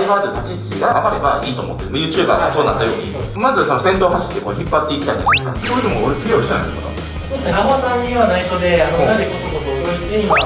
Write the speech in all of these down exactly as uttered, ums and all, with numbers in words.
イバーという立ち位置が上がればいいと思ってる YouTuber がそうなったように、まずその先頭走ってこう引っ張っていきたいじゃないですか。それでも俺 ピーアール したんやけど、 そうですね、ラファさんには内緒で、あの裏でこそこそ動いて今。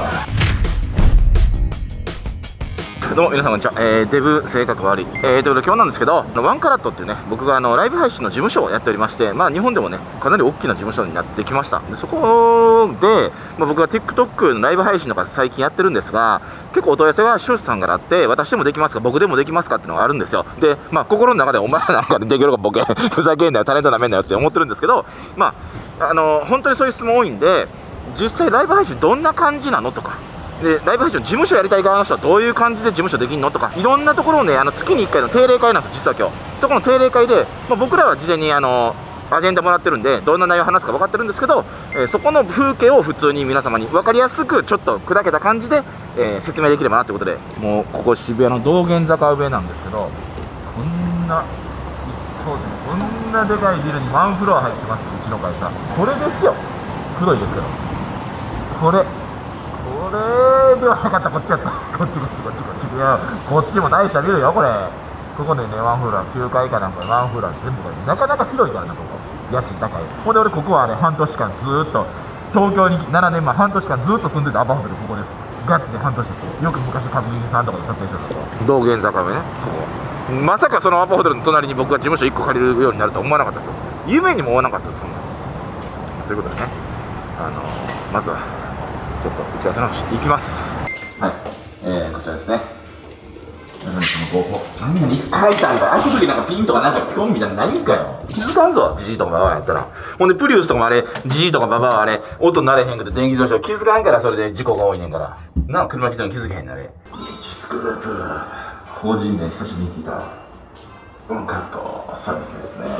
どうも皆さんこんにちは、えー、デブ性格悪い、えー、ということで今日なんですけど、ワンカラットっていうね、僕があのライブ配信の事務所をやっておりまして、まあ日本でもねかなり大きな事務所になってきました。でそこで、まあ、僕は TikTok のライブ配信とか最近やってるんですが、結構お問い合わせが視聴者さんからあって、私でもできますか、僕でもできますかっていうのがあるんですよ。でまあ心の中でお前なんかでできるかボケふざけんなよ、タレントなめんなよって思ってるんですけど、まああの本当にそういう質問多いんで、実際ライブ配信どんな感じなのとかで、ライブ配信の事務所やりたい側の人はどういう感じで事務所できるのとか、いろんなところをね、あの月にいっかいの定例会なんですよ、実は今日。そこの定例会で、まあ、僕らは事前にあのアジェンダもらってるんで、どんな内容を話すか分かってるんですけど、えー、そこの風景を普通に皆様に分かりやすく、ちょっと砕けた感じで、えー、説明できればなということで、もうここ渋谷の道玄坂上なんですけど、こんな、一等地のこんなでかいビルにワンフロア入ってます、うちの会社。これですよ、黒いですけど。これ。これではなかった、こっちやった。こっちこっちこっちこっち。いや、こっちも大したビルよ、これ。ここでね、ワンフロア、きゅうかいかなんかワンフロア全部がなかなか広いからな、ここ。家賃高い。ほんで俺、ここはね、半年間ずーっと、東京にななねんまえ、半年間ずーっと住んでたアパホテル、ここです。ガチで半年です。よく昔、確認さんとかで撮影してたとこ。道玄坂上ね、ここ。まさかそのアパホテルの隣に僕が事務所いっこ借りるようになるとは思わなかったですよ。夢にも思わなかったです、そんな。ということでね、あのー、まずは、ちょっと打ち合わせの方していきます。はい、えー、こちらですね。何その合法。何やねん、一回開いたんか。開くときなんかピンとかなんかピコンみたいなのないんかよ。気づかんぞ、ジジイとかババアやったら。ほんで、プリウスとかもあれ、ジジイとかババアはあれ、音鳴れへんくて電気自動車気づかんから、それで事故が多いねんから。なあ、車来たの気づけへんな、あれ。イージスグループ。法人名久しぶりに聞いた。うん、カット、サービスですね。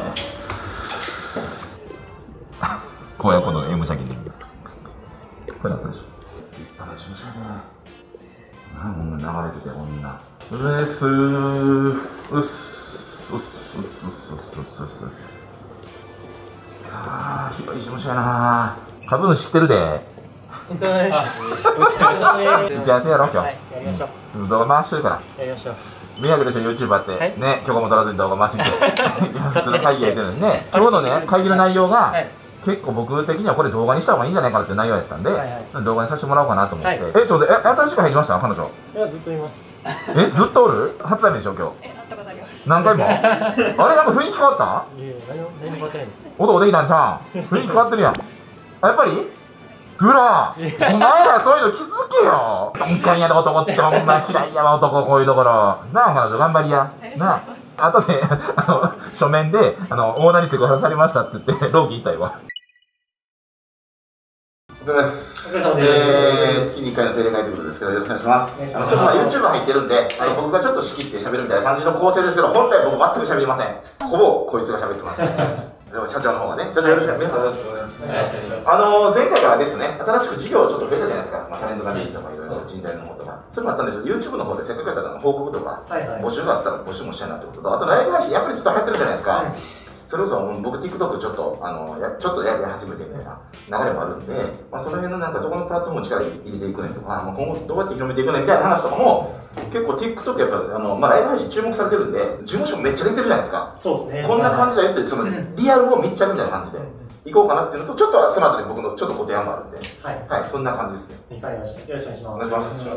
こういうことの M 車検で。これあったでしょ。立派な駐車ね。なんこんな流れてて、こんな。うっすー、うっす、うっす、うっす、うっす、うっす、うっす、うっす。あー、広い事務所やなー。株主知ってるで。 お疲れ様です。お疲れ様です。 打ち合わせやろ、今日。 はい、やりましょう。 動画回してるから。 やりましょう。 迷惑でしょ、YouTuber って。ね、許可も取らずに動画回してきて。普通の会議やってるのにね。ちょうどね、会議の内容が、結構僕的にはこれ動画にした方がいいんじゃないかなっていう内容やったんで、はいはい、動画にさせてもらおうかなと思って、はい、え、ちょうど、え、新しく入りました彼女。 いや、ずっといます。 え、ずっとおる初対面でしょ、今日。 え、会ったことあります。 何回もあれ、なんか雰囲気変わった？ いやいや、何も、何も変わってないです。 男できたんちゃうん雰囲気変わってるやん。あ、やっぱりほら、お前らそういうの気づけよ。鈍感やで男って、ほんま嫌いやわ、男、こういうところ。なあ、彼女頑張りや。なあ。あとで、あの、書面で、あの、大なりセクハラされましたって言って、労基行ったよわ。お疲れ様です。 お疲れ様です。 えー、月にいっかいの定例会ということですけど、よろしくお願いします。あの、ちょっとまあ YouTube 入ってるんで、あの、僕がちょっと仕切って喋るみたいな感じの構成ですけど、本来僕全く喋りません。ほぼこいつが喋ってます。でも社長の方がね、社長よろしくお願いします。あの、前回からですね、新しく事業ちょっと増えたじゃないですか。まあ、タレントがメインとかいろいろ人材の方とか。それもあったんで、ちょっと YouTube の方でせっかくやったら報告とか、募集があったら募集もしたいなってことと、あとライブ配信やっぱりずっと流行ってるじゃないですか。それこそ僕 TikTok ちょっとあのやちょっとやり始めてみたいな流れもあるんで、まあ、その辺のなんかどこのプラットフォームに力入れていくねんとか、まあ、今後どうやって広めていくねんみたいな話とかも結構 TikTok やっぱあの、まあ、ライブ配信注目されてるんで、事務所めっちゃ出てるじゃないですか。 そうですね。 こんな感じだよってそのリアルを密着みたいな感じでいこうかなっていうのと、ちょっとその後に僕のちょっとご提案もあるんで、はい、はい、そんな感じですね。 わかりました。よろしくお願いします。お願いします。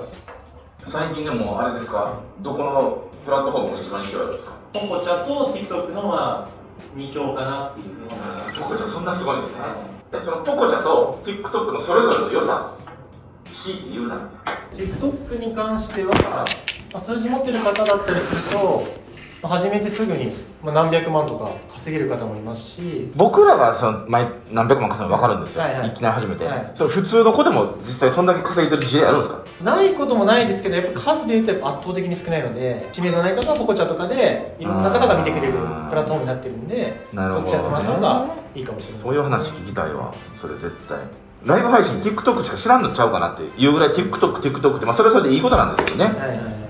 最近でもあれですか、どこのプラットフォームが一番人気あるんですか？ ポコチャと TikTok のまあに強かなっていうふうに。 ポコチャそんなすごいですね。そのポコチャと TikTok のそれぞれの良さ、強いて言うな。 TikTok に関しては、まあ、数字持ってる方だったりすると、まあ、始めてすぐに、まあ、何百万とか稼げる方もいますし、 僕らがその毎何百万稼ぐの分かるんですよ、はいはい、いきなり始めて、はい、それ普通の子でも実際そんだけ稼いでる事例あるんですか？ ないこともないですけど、やっぱ数で言うとやっぱ圧倒的に少ないので、知名度ない方はポコチャとかでいろんな方が見てくれるプラットフォームになってるんで、そっちやってもらった方がいいかもしれないです。 そういう話聞きたいわ、それ絶対。ライブ配信 TikTok しか知らんのちゃうかなっていうぐらい TikTok、TikTok って、まあそれはそれでいいことなんですけどね。はいはいはい、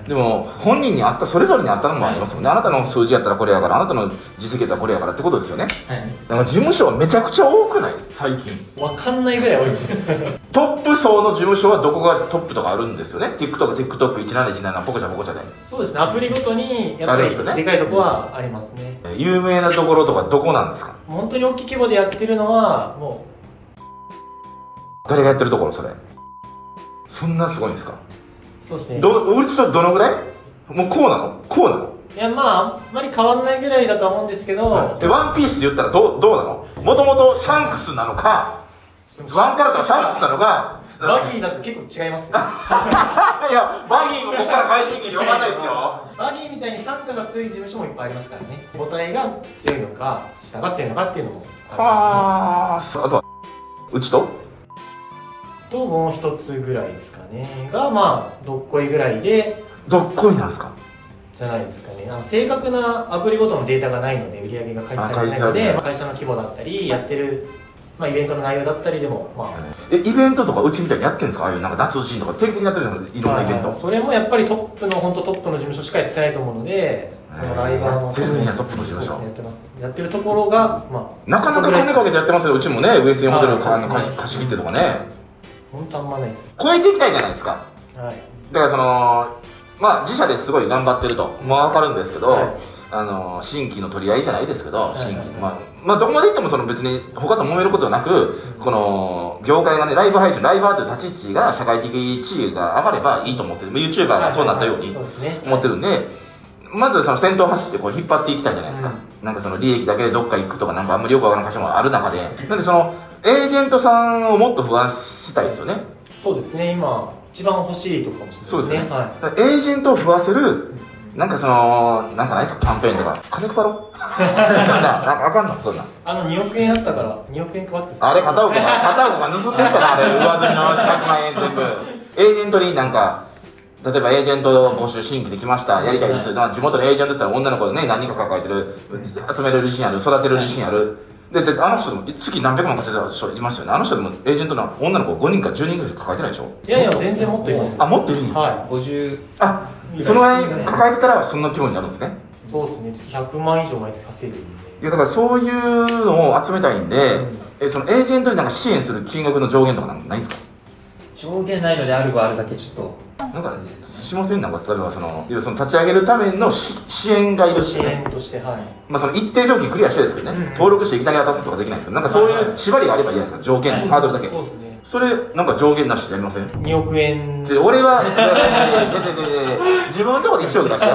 でも本人に合ったそれぞれに合ったのもありますよね、はい、あなたの数字やったらこれやから、あなたの実績やったらこれやからってことですよね。はい、だから事務所はめちゃくちゃ多くない最近。 分かんないぐらい多いですトップ層の事務所はどこがトップとかあるんですよね。 TikTok、TikTok、いちなないちなな、ポコチャポコチャで。 そうですね、アプリごとにやっぱりでかいとこはありますね。 有名なところとかどこなんですか？ 本当に大きい規模でやってるのはもう誰がやってるところ、それそんなすごいんですか？ そうですね。 どうちとどのぐらい？もうこうなのこうなの？ いや、まああんまり変わんないぐらいだと思うんですけど、 はい、えワンピースで言ったらどうどうなの？もともとシャンクスなのか、ワンカラットはシャンクスなのか。 バギーだと結構違いますねいや、バギーもここから快進撃分かんないですよ。 バギーみたいに傘下が強い事務所もいっぱいありますからね。母体が強いのか下が強いのかっていうのもあります、ね、 はあ。あとはうちとともう一つぐらいですかねが、まあどっこいぐらいで。 どっこいなんですか？ じゃないですかね。あの正確なアプリごとのデータがないので、売り上げが開示されてないので、まあ、会社の規模だったりやってる、まあ、イベントの内容だったりでも、まあ、 えイベントとかうちみたいにやってるんですか？ああいうなんか脱人とか定期的にやってるじゃないですか、いろんなイベント、 はい、それもやっぱりトップの本当トップの事務所しかやってないと思うので、そのライバーのやってるんやトップの事務所、 ね、やってます。やってるところが、まあ、 なかなか金かけてやってますよ。うちもね、ウエスティンホテル貸し切ってとかね、 本当あんまないです。 超えていきたいじゃないですか。はい、だからそのまあ自社ですごい頑張ってるともう分かるんですけど、はい、あの新規の取り合いじゃないですけど、新規、まあ、まあどこまでいってもその別に他と揉めることはなく、この業界がね、ライブ配信、ライバーという立ち位置が社会的地位が上がればいいと思ってる、 YouTuber がそうなったように思ってるんで、まずその先頭走ってこう引っ張っていきたいじゃないですか、うん、なんかその利益だけでどっか行くとかなんかあんまりよくわからない会社もある中で、なんでそのエージェントさんをもっと不安したいですよね。そうですね、今一番欲しいところかもしれないですね。そうですね、はい、エージェントを不安せるなんかそのなんかないですか、キャンペーンとか金配ろうなんかあかんのそんな。あのにおくえんあったからにおくえん配ってあれ片岡が片岡が盗んでるからあれ上積みのひゃくまんえん全部エージェントになんか例えばエージェント募集新規できましたやりたいです、はい、地元のエージェントって言ったら女の子でね何人か抱えてる集める自信ある育てる自信あるでであの人でも月何百万稼いだ人いますよね。あの人でもエージェントの女の子ごにんかじゅうにんぐらい抱えてないでしょ。いやいや全然もっといます。あもっといるんや。はいごじゅうあそのぐらい抱えてたらそんな規模になるんですね。そうですね、月ひゃくまん以上毎月稼いでるんで。いやだからそういうのを集めたいんで、うん、えそのエージェントになんか支援する金額の上限とかなんかないんですか？上限ないのであるはあるだけちょっとなんかしません？なんか例えばそのその立ち上げるための支援がいるって、ね、支援としてはいまあその一定条件クリアしてですけどね、うんうん、登録していきなり当たつとかできないんですけど、なんかそういう縛りがあればいいじゃないですか、条件、はい、ハードルだけ。そうですね。それなんか上限なしでやりません？におくえん。俺は自分のところでいちおく出して。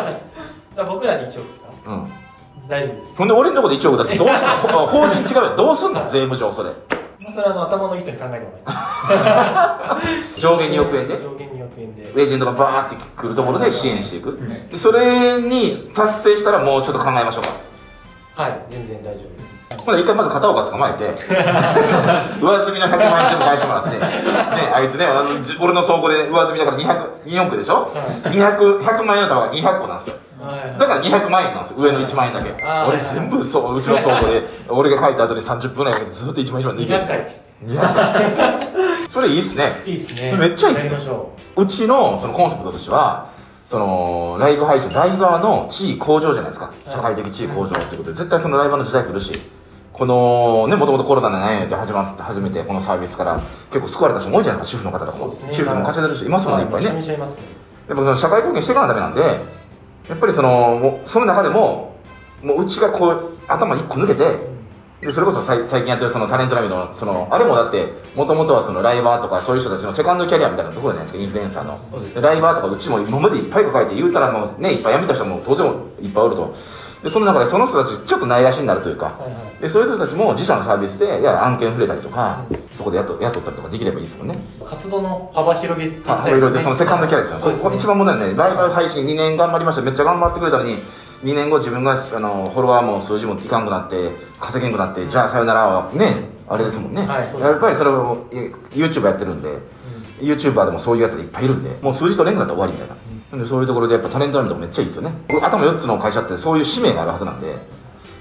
僕らにいちおくですか？うん。大丈夫です。ほんで俺のところでいちおく出す。どうすんの？法人違うよ。どうすんの？税務上それ。それはあの頭のいい人に考えてもらい上限におくえんで上限におくえんでエージェントがバーってくるところで支援していく、うん、でそれに達成したらもうちょっと考えましょうか。はい全然大丈夫です。ほら一回まず片岡捕まえて上積みのひゃくまんえん全部返してもらってねあいつねあの俺の倉庫で上積みだからにひゃくにおくでしょ、はい、にひゃく ひゃくまんえんの束がにひゃっこなんですよ。だからにひゃくまんえんなんですよ、上のいちまんえんだけ。俺全部そううちの倉庫で俺が書いた後にさんじゅっぷんぐらいかけてずっといちまんいちまん抜いてにひゃっかいにひゃっかいそれいいっすね。いいっすね、めっちゃいいっすね。うちのそのコンセプトとしてはそのライブ配信ライバーの地位向上じゃないですか、社会的地位向上っていうことで絶対そのライバーの時代来るし、このねもともとコロナでねって始まって初めてこのサービスから結構救われた人も多いじゃないですか、主婦の方とかも、主婦でも稼いでる人いますもんね、いっぱいね。めちゃめちゃいますね。やっぱその社会貢献していかないとダメなんで、やっぱりそのもうその中でももううちがこう頭いっこ抜けて、でそれこそ最近やってるそのタレントラビのそのあれもだってもともとはそのライバーとかそういう人たちのセカンドキャリアみたいなところじゃないですか、インフルエンサーのライバーとかうちも今までいっぱい抱えて言うたらもうねいっぱい辞めた人も当然いっぱいおると。でその中でその人たちちょっとないがしになるというか、はいはい、でそういう人たちも自社のサービスでいや案件触れたりとか、うん、そこで雇雇ったりとかできればいいですもんね。活動の幅広げていきたいですね。幅広げてそのセカンドキャリアですよ、はい、これ一番問題ね。ライブ配信にねん頑張りました、めっちゃ頑張ってくれたのににねんご自分があのフォロワーも数字もいかんくなって稼げんくなって、うん、じゃあさよならはねあれですもんね、はい、やっぱりそれを YouTube やってるんで、うん、YouTuber でもそういうやつがいっぱいいるんでもう数字取れんくなったら終わりみたいな、うん、でそういうところでやっぱタレントラミとかめっちゃいいですよね。頭よっつの会社ってそういう使命があるはずなんで、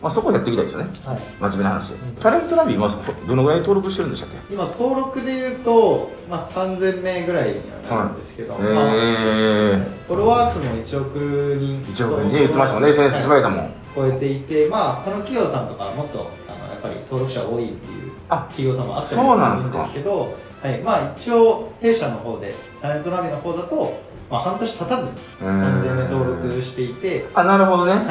まあ、そこをやっていきたいですよね。 はい、 真面目な話で、うん、タレントナビ今どのぐらい登録してるんでしたっけ？ 今登録でいうと、まあ、さんぜんめいぐらいにはなるんですけど、はい、 えー、 フォロワー数もいちおくにんいちおくにん言ってましたもんね。 エスエヌエス つばやたもん超えていて、まあ他の企業さんとかもっとあのやっぱり登録者多いっていう企業さんもあったりするんですけど、はい、まあ一応弊社の方でタレントナビの方だと、まあ、半年経たずにさんぜんめい登録していて、 あ、なるほどね、 はい、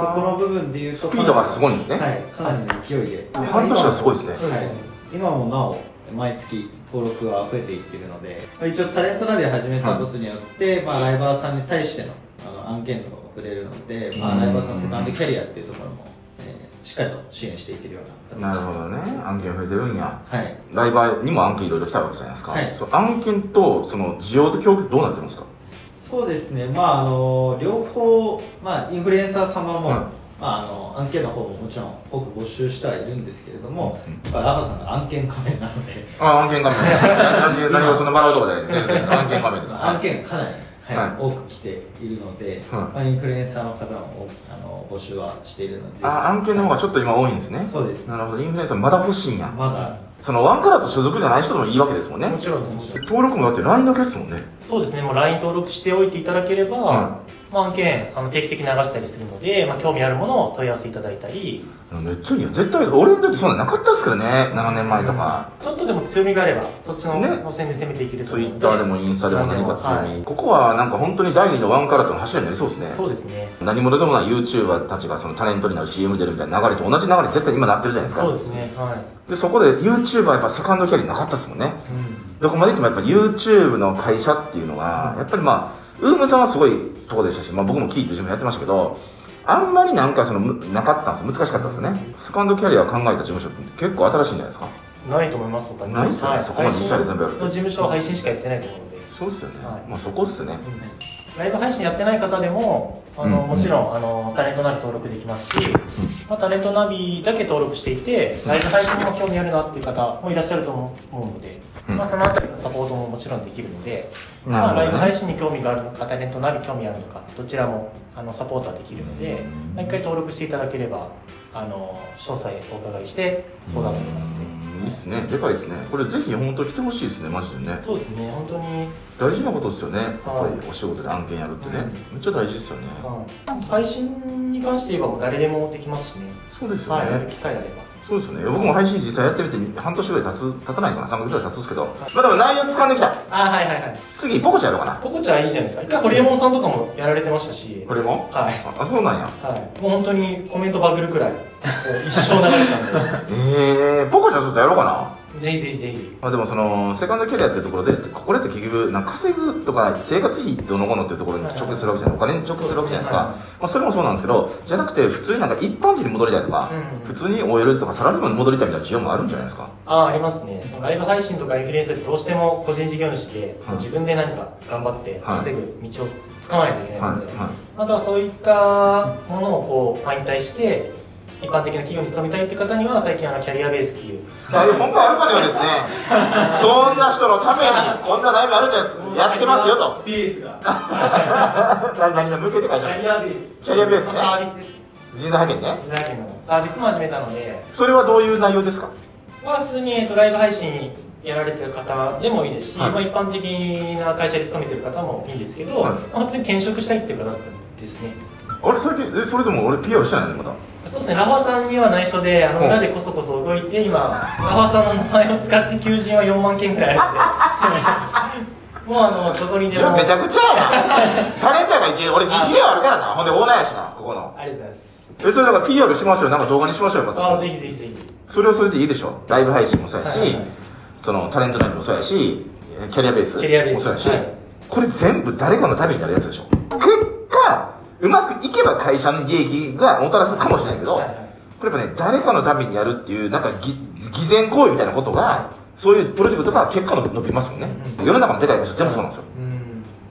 そこの部分でいうとスピードがすごいんですね。 はい、かなりの勢いで半年はすごいですね。 はい、今もなお毎月登録は増えていっているので、まあ、一応タレントナビを始めたことによって、はい、まあ、ライバーさんに対してのあの案件とかも触れるので、まあ、ライバーさんセカンドキャリアっていうところも、えー、しっかりと支援していけるような。 なるほどね。案件増えてるんや。 はい、 ライバーにも案件いろいろ来たわけじゃないですか。 はい、 その案件とその需要と供給どうなってますか？ そうですね、まああの両方、まあ、インフルエンサー様も、うん、まあ、あの案件の方ももちろん多く募集してはいるんですけれども、うん、やっぱりラファさんが案件仮面なので、 あ、案件仮面何をその笑うとこじゃないです全然案件仮面ですか？ 案件かなり、はいはい、多く来ているので、はい、まあ、インフルエンサーの方もあの募集はしているので、 あ、案件の方がちょっと今多いんですね。 そうです。 なるほど、インフルエンサーまだ欲しいんや。 まだそのワンカラット所属じゃない人でもいいわけですもんね。 もちろんです。 登録もだって ライン だけですもんね。 そうですね、もう ライン 登録しておいていただければ、うん、まあ、案件あの定期的に流したりするので、まあ、興味あるものを問い合わせいただいたり。 めっちゃいいよ。絶対俺の時そんななかったっすからね、ななねんまえとか、 うん、ちょっとでも強みがあればそっちの路線で攻めていけると思うので、 ツイッターでもインスタでも何か強み、はい、ここはなんか本当に第二のワンカラットの柱になりそうですね。 そうですね。 何者でもない YouTuber たちがそのタレントになる シーエム 出るみたいな流れと同じ流れ絶対今なってるじゃないですか。 そうですね、はい。 でそこで YouTuber はやっぱセカンドキャリアなかったですもんね、うん、どこまで行ってもやっぱ YouTube の会社っていうのは、うん、やっぱりまあウームさんはすごいとこでしたし、まあ、僕もキーっていう事務所やってましたけど、あんまりなんかそのなかったんです。難しかったですね。セカンドキャリアを考えた事務所って結構新しいんじゃないですか？ ないと思います。他にないっすよね、はい、そこまで自社で全部やるの事務所は配信しかやってないと思うので。 そうっすよね、はい、まあそこっすね、 うん、ライブ配信やってない方でもあの、うん、もちろんあのタレントナビ登録できますし、うん、まあ、タレントナビだけ登録していてライブ配信にも興味あるなっていう方もいらっしゃると思うので、うん、まあ、そのあたりのサポートももちろんできるので、うん、まあ、ライブ配信に興味があるのかタレントナビ興味あるのかどちらもあのサポートはできるので、うん、一回登録していただければあの詳細お伺いして相談できますね。 いいっすね、でかいですね。これぜひ本当来てほしいですね、マジでね。 そうですね、本当に大事なことですよね。やっぱりお仕事で案件やるってね、うん、めっちゃ大事ですよね。 はい、配信に関して言えばもう誰でもできますしね。 そうですよね。 はい、機さえあれば。 そうですよね。僕も配信実際やってみて半年ぐらい経つ経たないかな、さんかげつぐらい経つんですけど、はい、まあでも内容掴んできた。 あ、はいはいはい。 次ポコちゃんやろうかな。 ポコちゃんいいじゃないですか。一回ホリエモンさんとかもやられてましたし。 ホリエモン？ はい。 あ、そうなんや。 はい。もう本当にコメントバグるくらい一生流れてたんで。 ええー、ポコちゃんちょっとやろうかな。 ぜひぜひぜひ。 まあでもそのセカンドキャリアっていうところでこれって結局なんか稼ぐとか生活費どのこのっていうところに直結するわけじゃない、お金に直結するわけじゃないですか。まあそれもそうなんですけど、じゃなくて普通になんか一般人に戻りたいとか、うん、普通に オーエル とかサラリーマンに戻りたいみたいな需要もあるんじゃないですか。 ああ、ありますね。そのライブ配信とかインフルエンサーってどうしても個人事業主で、うん、自分で何か頑張って稼ぐ道をつかまないといけないので、はいはい、あとはそういったものをこう引退して一般的な企業に勤めたいっていう方には最近あのキャリアベースっていうああいう文句あるかではですねそんな人のためにこんな悩みあるんですやってますよとベースが何が向けて会社キャリアベースキャリアベースね、 サービスです。 人材派遣ね。 人材派遣のサービスも始めたので、 それはどういう内容ですか？ まあ普通に、えっと、ライブ配信やられてる方でもいいですし、はい、まあ、一般的な会社に勤めてる方もいいんですけど、はい、まあ、普通に転職したいっていう方ですね。 あれ最近えそれでも俺 ピーアール してないのまだ。 そうですね、ラファさんには内緒であの裏でこそこそ動いて今ラファさんの名前を使って求人はよんまんけんぐらいあるんでもうあのどこにでもめちゃくちゃやなタレントやから一応俺にじゅうあるからな、ほんでオーナーやしなここの。 ありがとうございます。 えそれだから ピーアール しましょうよ、なんか動画にしましょうよまた。 ああ、ぜひぜひぜひ。それはそれでいいでしょ。ライブ配信もそうやし、はいはい、そのタレントライブもそうやしキャリアベースもそうやし、はい、これ全部誰かのためになるやつでしょ。結果うまくいけば会社の利益がもたらすかもしれないけど、はいはい、これやっぱね誰かのためにやるっていうなんか偽善行為みたいなことが、はい、そういうプロジェクトが結果の伸びますもんね、うん、世の中のでかい会社全部そうなんですよ、うん、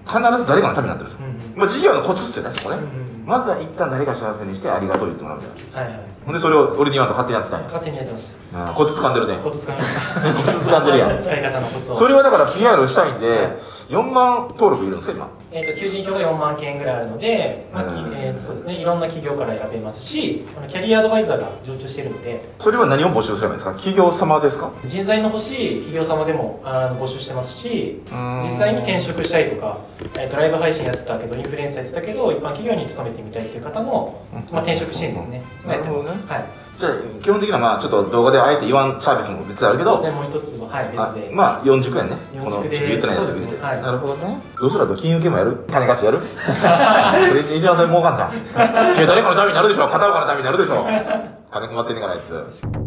必ず誰かのためになってるんですよ。まあ事業のコツっすよね、そこね。まずは一旦誰か幸せにしてありがとう言ってもらうみたいな。はいはい。ほんでそれを俺に言わんと勝手にやってたんや。 勝手にやってました。 コツ掴んでるね。 コツ掴みました。 コツ掴んでるやん。 使い方のコツを。 それはだから ピーアール したいんで、よんまん登録いるんですか今。 えっと求人票がよんまんけんぐらいあるので、まあえー、そうですね、いろんな企業から選べますし、あのキャリアアドバイザーが常駐しているので。 それは何を募集すればいいんですか？企業様ですか？ 人材の欲しい企業様でもあの募集してますし、実際に転職したいとか、えー、とライブ配信やってたけどインフルエンサーやってたけど一般企業に勤めてみたいという方の、まあ、転職支援ですね。 なるほどね。 はい。 じゃあ基本的にはまあちょっと動画であえて言わんサービスも別であるけど、 そうですね、もう一つは、はい、別で。 まあよんじゅくえんね。 このちょっと言ってないやつ入れて。 はい、 なるほどね。どうすると金融系もやる？金貸しやる？それ一番それ儲かんじゃん。いや誰かのためになるでしょ。片岡のためになるでしょ。金困ってんねんからあいつ。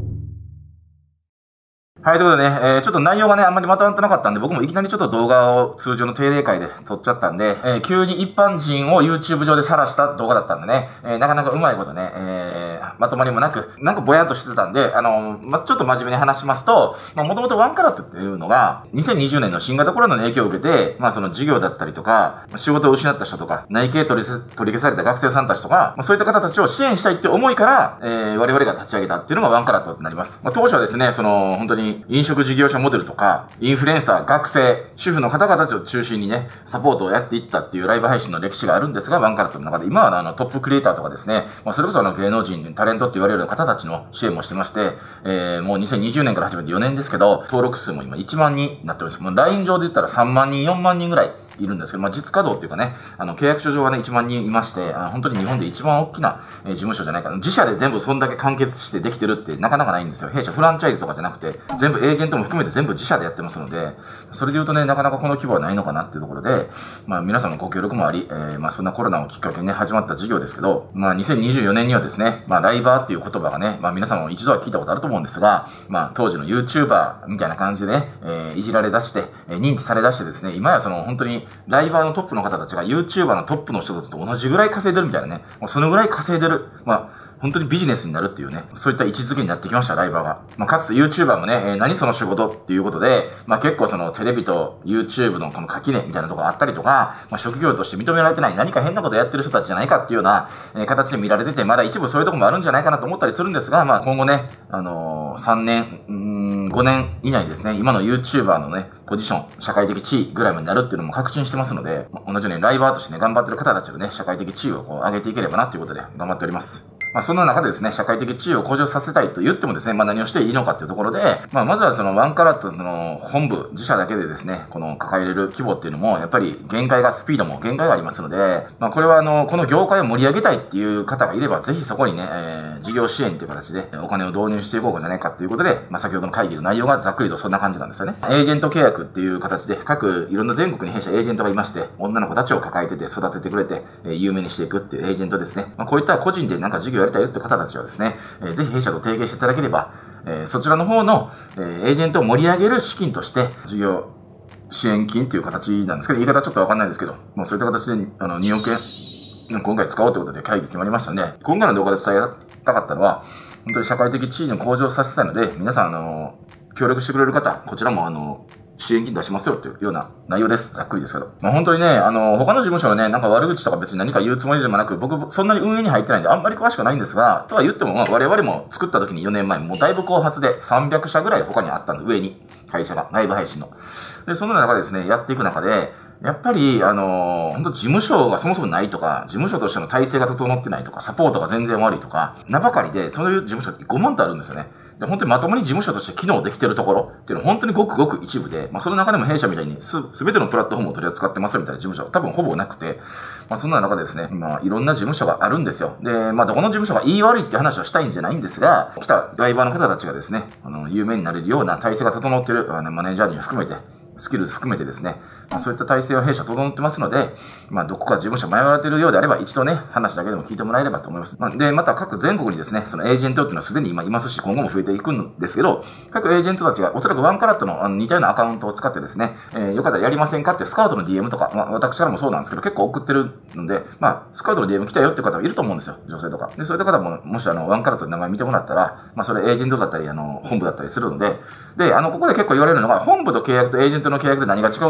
はい、ということでね、えー、ちょっと内容がね、あんまりまとまってなかったんで、僕もいきなりちょっと動画を通常の定例会で撮っちゃったんで、えー、急に一般人を YouTube 上で晒した動画だったんでね、えー、なかなかうまいことね、えー、まとまりもなく、なんかぼやんとしてたんで、あのー、ま、ちょっと真面目に話しますと、まあ、もともとワンカラットっていうのが、にせんにじゅうねんの新型コロナの影響を受けて、まあ、その事業だったりとか、仕事を失った人とか、内計取り、取り消された学生さんたちとか、まあ、そういった方たちを支援したいって思いから、えー、我々が立ち上げたっていうのがワンカラットになります。まあ、当初はですね、その、本当に飲食事業者モデルとか、インフルエンサー、学生、主婦の方々を中心にね、サポートをやっていったっていうライブ配信の歴史があるんですが、ワンカラットの中で、今はあのトップクリエイターとかですね、まあ、それこそあの芸能人、タレントって言われる方たちの支援もしてまして、えー、もうにせんにじゅうねんから始めてよねんですけど、登録数も今いちまんにんになっております。もう ライン 上で言ったらさんまんにん、よんまんにんぐらいいるんですけど、まあ、実稼働っていうかね、あの、契約書上はね、いちまんにんいまして、あの本当に日本で一番大きな、えー、事務所じゃないかな。自社で全部そんだけ完結してできてるってなかなかないんですよ。弊社フランチャイズとかじゃなくて、全部エージェントも含めて全部自社でやってますので、それで言うとね、なかなかこの規模はないのかなっていうところで、まあ、皆さんのご協力もあり、えー、まあ、そんなコロナをきっかけにね、始まった事業ですけど、まあ、にせんにじゅうよねんにはですね、まあ、ライバーっていう言葉がね、まあ、皆さんも一度は聞いたことあると思うんですが、まあ、当時の YouTuber みたいな感じでね、えー、いじられ出して、えー、認知され出してですね、今やその本当にライバーのトップの方たちが YouTuber のトップの人たちと同じぐらい稼いでるみたいなね、もうそのぐらい稼いでる。まあ、本当にビジネスになるっていうね、そういった位置づけになってきました、ライバーが。まあ、かつて YouTuber もね、えー、何その仕事っていうことで、まあ、結構そのテレビと YouTube のこの垣根みたいなところがあったりとか、まあ、職業として認められてない何か変なことやってる人たちじゃないかっていうような、えー、形で見られてて、まだ一部そういうところもあるんじゃないかなと思ったりするんですが、まあ、今後ね、あのー、さんねん、うーん、ごねん以内にですね、今の YouTuber のね、ポジション、社会的地位ぐらいまでなるっていうのも確信してますので、まあ、同じようにライバーとしてね、頑張ってる方たちのね、社会的地位をこう上げていければなということで頑張っております。まあそんな中でですね、社会的地位を向上させたいと言ってもですね、まあ何をしていいのかっていうところで、まあまずはそのワンカラットの本部、自社だけでですね、この抱えれる規模っていうのも、やっぱり限界が、スピードも限界がありますので、まあこれはあの、この業界を盛り上げたいっていう方がいれば、ぜひそこにね、えー、事業支援という形でお金を導入していこうじゃないかっていうことで、まあ先ほどの会議の内容がざっくりとそんな感じなんですよね。エージェント契約っていう形で、各いろんな全国に弊社エージェントがいまして、女の子たちを抱えてて育ててくれて、えー、有名にしていくっていうエージェントですね。まあこういった個人でなんか事業やりたいよって方たちはですね、えー、ぜひ弊社と提携していただければ、えー、そちらの方の、えー、エージェントを盛り上げる資金として、事業支援金っていう形なんですけど、言い方はちょっとわかんないですけど、もうそういった形で、あの、におくえん、今回使おうということで会議決まりましたんで、今回の動画で伝えたかったのは、本当に社会的地位の向上させたいので、皆さん、あの、協力してくれる方、こちらも、あの、支援金出しますよっていうような内容です。ざっくりですけど。まあ本当にね、あの、他の事務所のね、なんか悪口とか別に何か言うつもりでもなく、僕、そんなに運営に入ってないんで、あんまり詳しくないんですが、とは言っても、まあ我々も作った時によねんまえ、もうだいぶ後発でさんびゃくしゃぐらい他にあったんで、上に、会社が、ライブ配信の。で、その中でですね、やっていく中で、やっぱり、あのー、本当事務所がそもそもないとか、事務所としての体制が整ってないとか、サポートが全然悪いとか、名ばかりで、そういう事務所ってごまんとあるんですよね。で、本当にまともに事務所として機能できてるところっていうのは本当にごくごく一部で、まあその中でも弊社みたいにす、すべてのプラットフォームを取り扱ってますみたいな事務所は多分ほぼなくて、まあそんな中でですね、まあいろんな事務所があるんですよ。で、まあどこの事務所が言い悪いって話をしたいんじゃないんですが、来たライバーの方たちがですね、あの、有名になれるような体制が整っている、あの、マネージャーに含めて、スキル含めてですね、まあ、そういった体制は弊社整ってますので、まあ、どこか事務所迷われているようであれば、一度ね、話だけでも聞いてもらえればと思います。まあ、で、また各全国にですね、そのエージェントっていうのはすでに今いますし、今後も増えていくんですけど、各エージェントたちがおそらくワンカラットのあの似たようなアカウントを使ってですね、えー、よかったらやりませんかってスカウトの ディーエム とか、まあ、私からもそうなんですけど、結構送ってるので、まあ、スカウトの ディーエム 来たよっていう方もいると思うんですよ、女性とか。で、そういった方も、もしあの、ワンカラットの名前見てもらったら、まあ、それエージェントだったり、あの、本部だったりするので、で、あの、ここで結構言われるのが、本部と契約とエージェントの契約で何が違うんですかって何も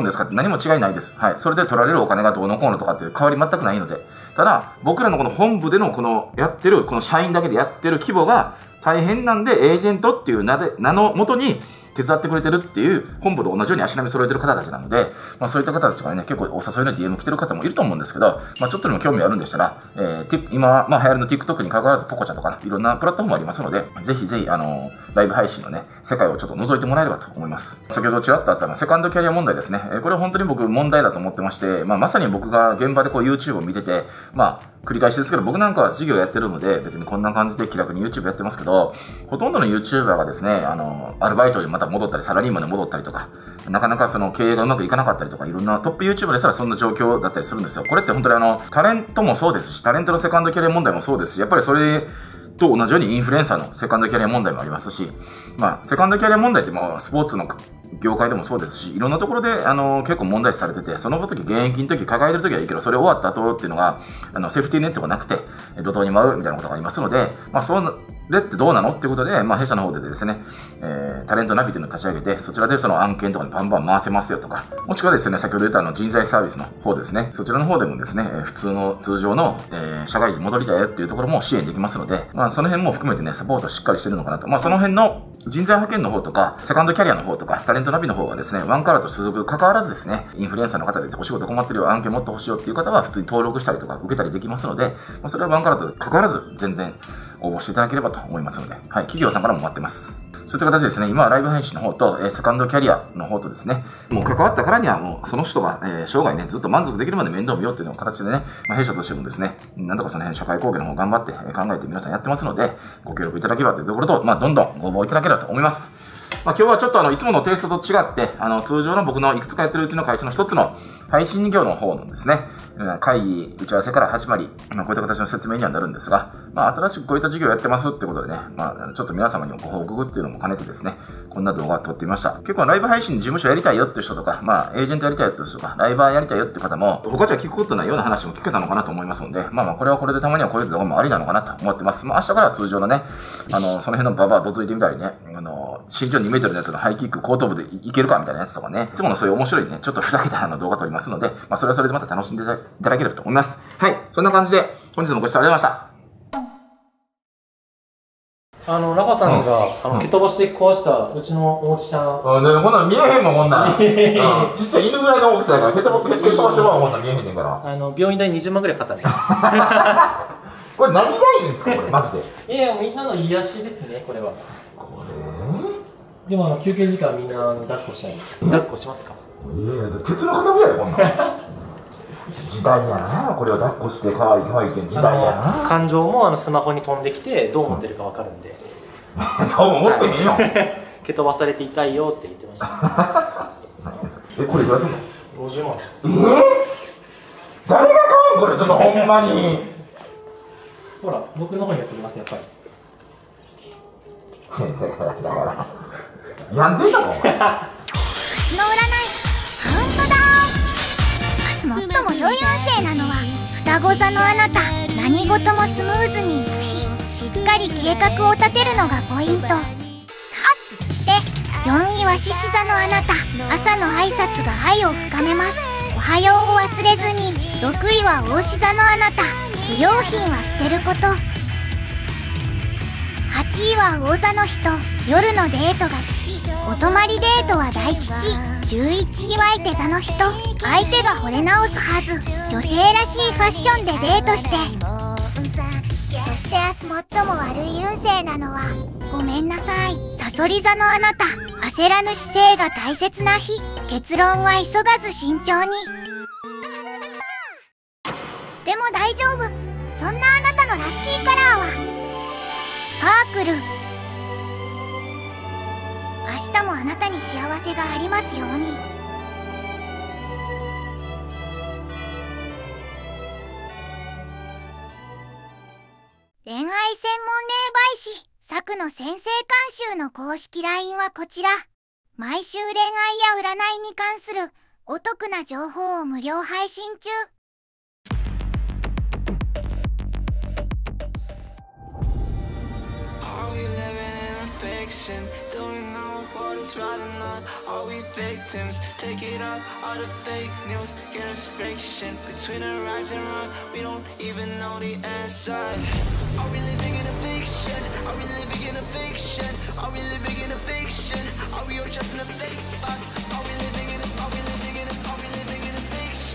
も違いないです。はい。それで取られるお金がどうのこうのとかっていう変わり全くないので。ただ、僕らのこの本部でのこのやってる、この社員だけでやってる規模が大変なんで、エージェントっていう名で、名のもとに、手伝ってくれてるっていう、本部と同じように足並み揃えてる方たちなので、まあそういった方たちがね、結構お誘いの ディーエム 来てる方もいると思うんですけど、まあちょっとでも興味あるんでしたら、えー、今、まあ流行りの TikTok に関わらず、ポコちゃんとか、いろんなプラットフォームありますので、ぜひぜひ、あのー、ライブ配信のね、世界をちょっと覗いてもらえればと思います。先ほどちらっとあったの、セカンドキャリア問題ですね。えー、これは本当に僕問題だと思ってまして、まあまさに僕が現場でこう YouTube を見てて、まあ、繰り返しですけど、僕なんかは事業やってるので、別にこんな感じで気楽に YouTube やってますけど、ほとんどの YouTuber がですね、あの、アルバイトにまた戻ったり、サラリーマンに戻ったりとか、なかなかその経営がうまくいかなかったりとか、いろんなトップ YouTuber ですらそんな状況だったりするんですよ。これって本当にあの、タレントもそうですし、タレントのセカンドキャリア問題もそうですし、やっぱりそれと同じようにインフルエンサーのセカンドキャリア問題もありますし、まあ、セカンドキャリア問題ってもうスポーツの業界でもそうですし、いろんなところで、あの、結構問題視されてて、その時、現役の時、抱えてる時はいいけど、それ終わった後っていうのが、あの、セーフティーネットがなくて、路頭に舞うみたいなことがありますので、まあ、それってどうなのっていうことで、まあ、弊社の方でですね、えー、タレントナビというのを立ち上げて、そちらでその案件とかにバンバン回せますよとか、もしくはですね、先ほど言ったあの、人材サービスの方ですね、そちらの方でもですね、普通の、通常の、えー、社会人に戻りたいよっていうところも支援できますので、まあ、その辺も含めてね、サポートしっかりしてるのかなと。まあ、その辺の人材派遣の方とか、セカンドキャリアの方とか、タレントナビの方はですね、ワンカラーと所属関わらずですね、インフルエンサーの方でお仕事困ってるよ、案件持ってほしいよっていう方は普通に登録したりとか受けたりできますので、まあ、それはワンカラーと関わらず全然応募していただければと思いますので、はい、企業さんからも待ってます。そういった形でですね、今はライブ配信の方と、えー、セカンドキャリアの方とですね、もう関わったからにはもうその人が、えー、生涯ね、ずっと満足できるまで面倒見ようっていうのを形でね、まあ、弊社としてもですね、なんとかその辺社会貢献の方頑張って、えー、考えて皆さんやってますので、ご協力いただければというところと、まあ、どんどんご応募いただければと思います。まあ、今日はちょっとあの、いつものテイストと違って、あの、通常の僕のいくつかやってるうちの会社の一つの配信業の方のですね、会議、打ち合わせから始まり、まあ、こういった形の説明にはなるんですが、まあ、新しくこういった事業をやってますってことでね、まあ、ちょっと皆様にご報告っていうのも兼ねてですね、こんな動画を撮ってみました。結構ライブ配信事務所やりたいよっていう人とか、まあ、エージェントやりたいよっていう人とか、ライバーやりたいよっていう方も、他じゃ聞くことないような話も聞けたのかなと思いますので、まあまあ、これはこれでたまにはこういう動画もありなのかなと思ってます。まあ、明日からは通常のね、あの、その辺のババアどついてみたりね、あの、身長にメートルのやつのハイキック後頭部でいけるかみたいなやつとかね、いつものそういう面白いね、ちょっとふざけたあの動画撮りますので、まあ、それはそれでまた楽しんでいただければと思います。はい。そんな感じで、本日もご視聴ありがとうございました。 あの、ラカさんが、うん、あの、蹴飛ばして壊した、うちのおもちちゃん。 うん、でもこんなん見えへんもん、こんなん。うん、ちっちゃい犬ぐらいの大きさやから、蹴飛ばしてもこんなん見えへんねんから。 あの、病院代にじゅうまんぐらいかかったね。 これ何がいいんですか、これ、マジで。 いやいや、みんなの癒しですね、これは。 これでも、あの、休憩時間みんな、あの、抱っこしたい。抱っこしますか？ いやいや、鉄の塊やよ、こんなん。時代やな、これを抱っこして可愛い可愛いって時代やな。 感情もあのスマホに飛んできてどう思ってるかわかるんで。 どうも思ってへんよ。 蹴飛ばされて痛いよって言ってました。 え、これいくらすんの？ ごじゅうまんです。 えー、誰が買うんこれ、ちょっとほんまに。 ほら、僕の方にやってきます、やっぱり。 だから、だから。やんでんのか、お前。 明日の占いカウントダウン。明日最も良い運勢なのは双子座のあなた。何事もスムーズにいく日、しっかり計画を立てるのがポイント。さあつってよんいは獅子座のあなた。朝の挨拶が愛を深めます。おはようを忘れずに。ろくいは牡牛座のあなた。不要品は捨てること。はちいは魚座の人。夜のデートが吉。お泊まりデートは大吉。じゅういちいは相手座の人。相手が惚れ直すはず。女性らしいファッションでデートして。そして明日最も悪い運勢なのはごめんなさい、さそり座のあなた。焦らぬ姿勢が大切な日。結論は急がず慎重に。でも大丈夫。そんなあなたのラッキーカラーはパープル。明日もあなたに幸せがありますように。恋愛専門霊媒師さくの先生監修の公式 ライン はこちら。毎週恋愛や占いに関するお得な情報を無料配信中。Doing all what is is right or not? Are we victims? Take it up, all the fake news. Get us friction between the right and wrong. We don't even know the answer. Are we living in a fiction? Are we living in a fiction? Are we living in a fiction? Are we all trapped in a fake box? Are we living in a, are we living in a, are we living in a fiction?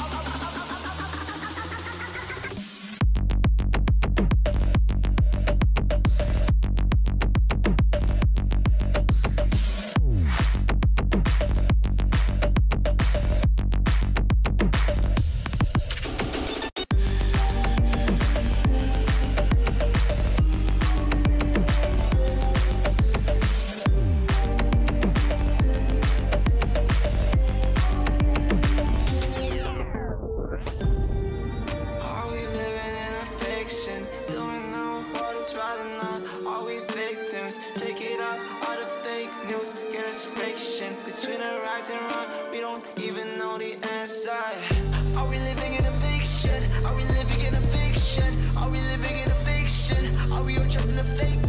Between the right and wrong, we don't even know the answer. Are we living in a fiction? Are we living in a fiction? Are we living in a fiction? Are we all trapped in a fake